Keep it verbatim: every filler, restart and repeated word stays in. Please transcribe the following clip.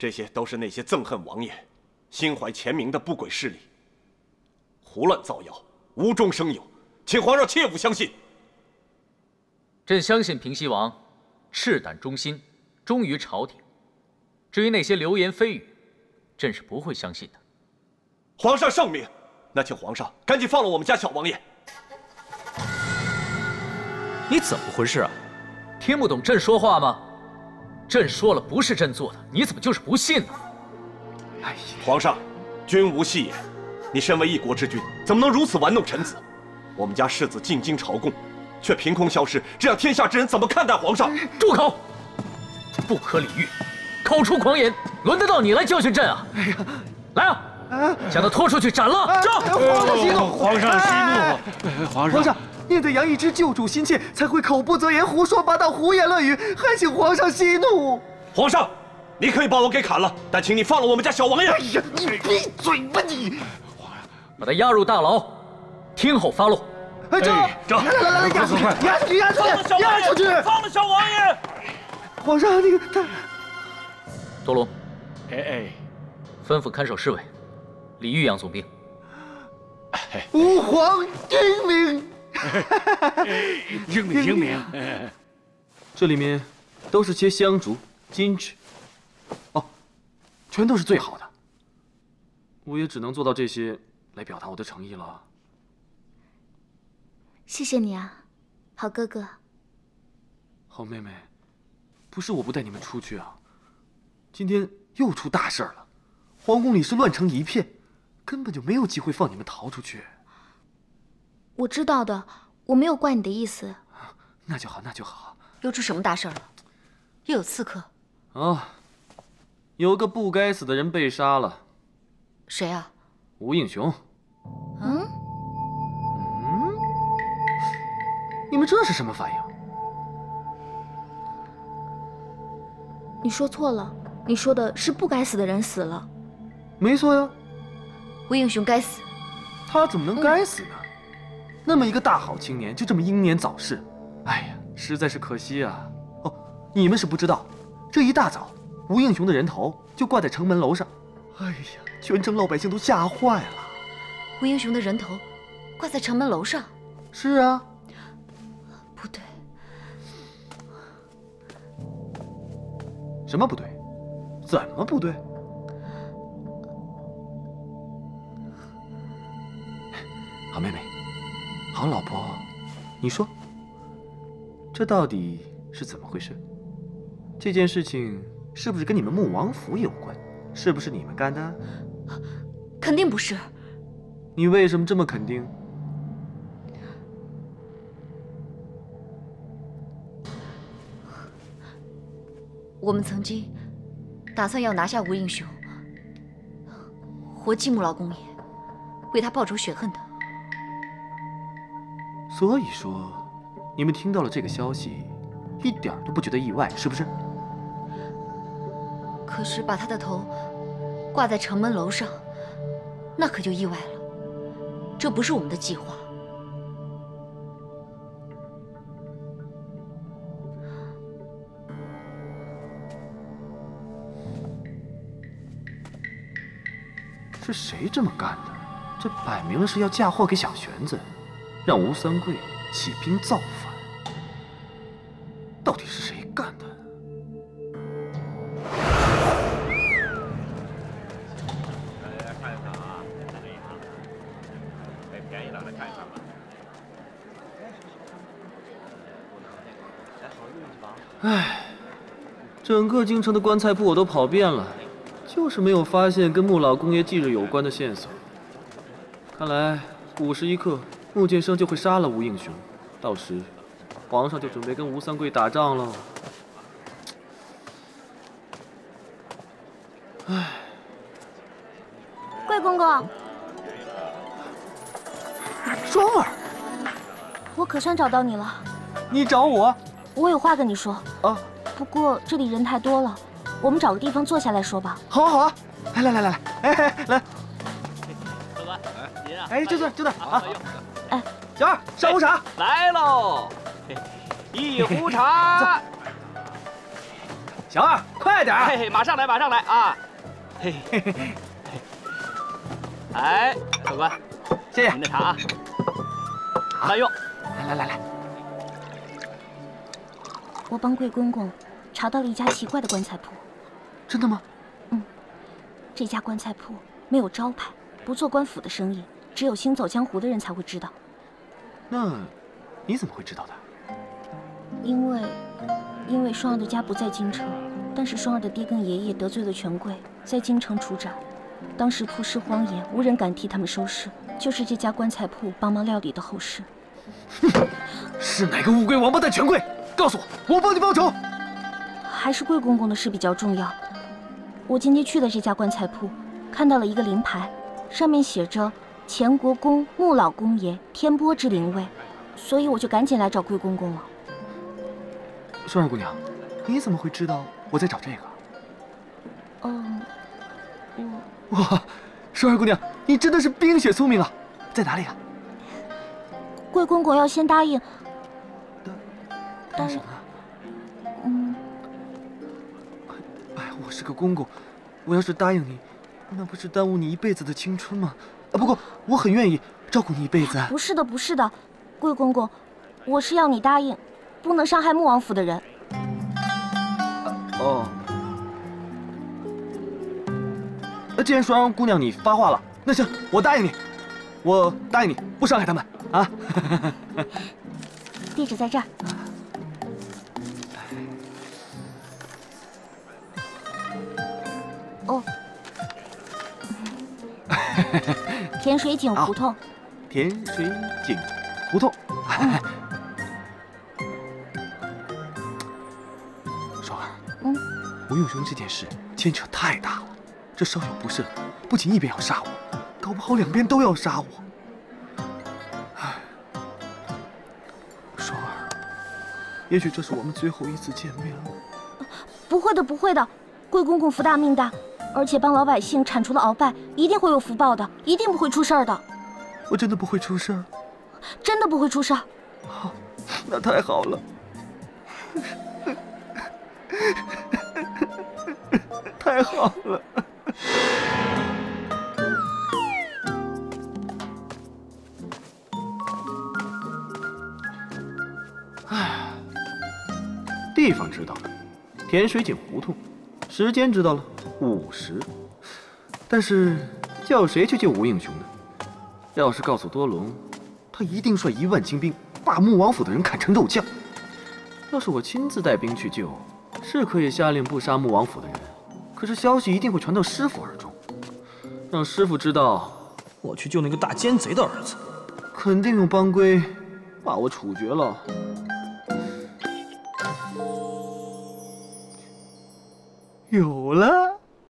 这些都是那些憎恨王爷、心怀前明的不轨势力胡乱造谣，无中生有，请皇上切勿相信。 朕相信平西王赤胆忠心，忠于朝廷。至于那些流言蜚语，朕是不会相信的。 皇上圣明，那请皇上赶紧放了我们家小王爷。 你怎么回事啊？听不懂朕说话吗？朕说了不是朕做的，你怎么就是不信呢？ 哎呀，皇上，君无戏言。你身为一国之君，怎么能如此玩弄臣子？我们家世子进京朝贡，却凭空消失，这样天下之人怎么看待皇上？ 住口！不可理喻，口出狂言，轮得到你来教训朕啊？哎呀，来啊！将他拖出去斩了！ 这皇上息怒， 皇上息怒，皇上， 皇上。面对杨一之救主心切，才会口不择言、胡说八道、胡言乱语，还请皇上息怒。 皇上，你可以把我给砍了，但请你放了我们家小王爷。 哎呀，你闭嘴吧你！ 把他押入大牢，听候发落。 哎，这这， 来来来，押出去，押出去，押出去，押出去！ 放了小王爷！ 皇上，那个他， 多龙， 哎哎， 吩咐看守侍卫，礼遇杨总兵。 吾皇英明。 英明英明。 这里面都是些香烛、金纸，哦，全都是最好的。我也只能做到这些来表达我的诚意了。 谢谢你啊，好哥哥。 好妹妹，不是我不带你们出去啊，今天又出大事了，皇宫里是乱成一片，根本就没有机会放你们逃出去。 我知道的，我没有怪你的意思。 那就好，那就好。 又出什么大事了？又有刺客？ 啊，有个不该死的人被杀了。 谁啊？ 吴应雄。 嗯嗯，你们这是什么反应？ 你说错了，你说的是不该死的人死了。 没错呀。 吴应雄该死。 他怎么能该死呢？嗯，那么一个大好青年，就这么英年早逝，哎呀，实在是可惜啊！哦，你们是不知道，这一大早，吴应雄的人头就挂在城门楼上，哎呀，全城老百姓都吓坏了。 吴应雄的人头挂在城门楼上？ 是啊。 不对。 什么不对？怎么不对？好妹妹。好老婆，你说，这到底是怎么回事？这件事情是不是跟你们穆王府有关？是不是你们干的？ 肯定不是。 你为什么这么肯定？ 我们曾经打算要拿下吴应雄，活祭穆老公爷，为他报仇雪恨的。 所以说，你们听到了这个消息，一点都不觉得意外，是不是？ 可是把他的头挂在城门楼上，那可就意外了。这不是我们的计划。 是谁这么干的？这摆明了是要嫁祸给小玄子。让吴三桂起兵造反，到底是谁干的？ 来看一看啊，给便宜了，来看一看吧。 唉，整个京城的棺材铺我都跑遍了，就是没有发现跟穆老公爷忌日有关的线索。看来午时一刻。穆剑生就会杀了吴应雄，到时皇上就准备跟吴三桂打仗了。唉， 贵公公， 双儿， 我可算找到你了。 你找我？ 我有话跟你说啊。 不过这里人太多了，我们找个地方坐下来说吧。 好啊好啊，来来来来来，哎来， 客官，您啊， 哎就这就这啊。 哎， 小二，上壶茶来喽！一壶茶。 小二，快点！ 嘿嘿，马上来，马上来啊！嘿嘿嘿嘿。哎，客官， 谢谢您的茶啊，慢用。 来来来来， 我帮贵公公查到了一家奇怪的棺材铺。 真的吗？ 嗯，这家棺材铺没有招牌，不做官府的生意，只有行走江湖的人才会知道。 那你怎么会知道的？ 因为，因为双儿的家不在京城，但是双儿的爹跟爷爷得罪了权贵，在京城出斩。当时铺尸荒野，无人敢替他们收尸，就是这家棺材铺帮忙料理的后事。 哼，是哪个乌龟王八蛋权贵？告诉我，我帮你报仇。 还是贵公公的事比较重要。我今天去的这家棺材铺，看到了一个灵牌，上面写着前国公穆老公爷天波之灵位，所以我就赶紧来找贵公公了。 双儿姑娘，你怎么会知道我在找这个？ 嗯， 我……哇，双儿姑娘，你真的是冰雪聪明啊！在哪里啊？ 贵公公要先答应。 答答应什么？ 嗯。 哎，我是个公公，我要是答应你，那不是耽误你一辈子的青春吗？啊，不过我很愿意照顾你一辈子。 不是的，不是的，贵公公，我是要你答应，不能伤害穆王府的人。 哦。那既然双儿姑娘你发话了，那行，我答应你，我答应你不伤害他们啊。 地址在这儿。哦。甜水井胡同。 甜水井胡同。双儿， 嗯， 吴用雄这件事牵扯太大了，这稍有不慎，不仅一边要杀我，搞不好两边都要杀我。唉，双儿，也许这是我们最后一次见面了。 不会的，不会的，贵公公福大命大，而且帮老百姓铲除了鳌拜，一定会有福报的，一定不会出事儿的。 我真的不会出事儿？ 真的不会出事儿。 好，那太好了。太好了。唉，地方知道了，甜水井胡同；时间知道了，午时。但是叫谁去救吴应雄呢？要是告诉多隆，他一定率一万精兵把穆王府的人砍成肉酱。要是我亲自带兵去救，是可以下令不杀穆王府的人，可是消息一定会传到师傅耳中，让师傅知道我去救那个大奸贼的儿子，肯定用帮规把我处决了。有了。